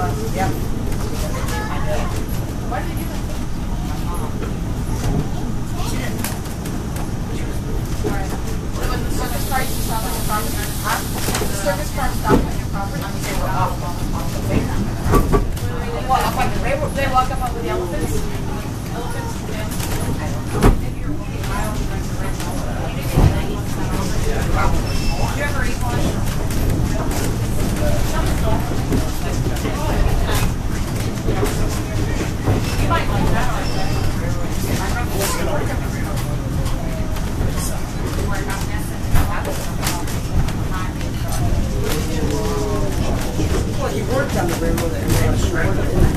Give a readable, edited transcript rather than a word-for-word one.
Yep. Why did they do that? Alright. So when the circus car used to stop on your property, the circus car stopped on your property? They were off on the way. Well, up on the railroad. They walk up on with the elephants? Elephants? Yeah. I don't know. Maybe you're walking miles and running around. Did you ever eat one? You might like that. Well, you worked on the railroad and